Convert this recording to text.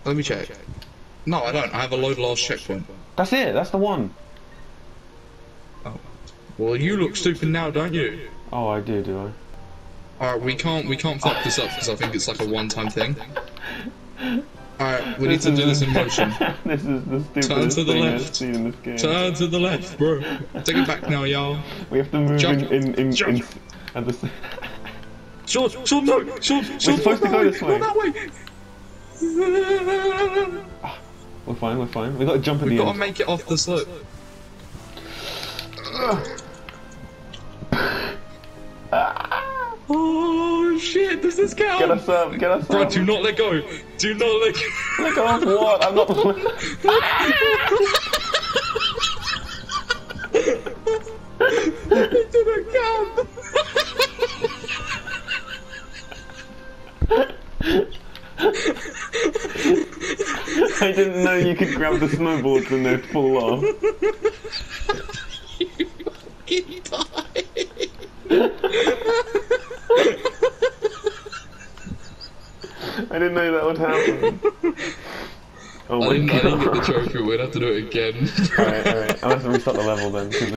Let me check. No, I don't. I have a load last checkpoint. That's it. That's the one. Oh. Well, you look stupid now, don't you? Oh, I do I? Alright, we can't fuck this up because I think it's like a one-time thing. Alright, we need to do this in motion. This is the stupidest Turn to the thing I've left. seen in this game. Turn to the left, bro. Take it back now, y'all. We have to move Jump. in Jump. at the Sean, no! Sean, We're supposed to go this way. Go that way! We're fine. We gotta jump at We've the got end. to make it off the slope. Oh shit, does this count? Get us up, get us Bro, up. do not let go. Do not let go. Let go of what? I'm not the one. It didn't count. I didn't know you could grab the snowboards and they'd fall off. You die. I didn't know that would happen. Oh my I didn't get the god. trophy, we'd have to do it again. Alright. I'll have to restart the level then.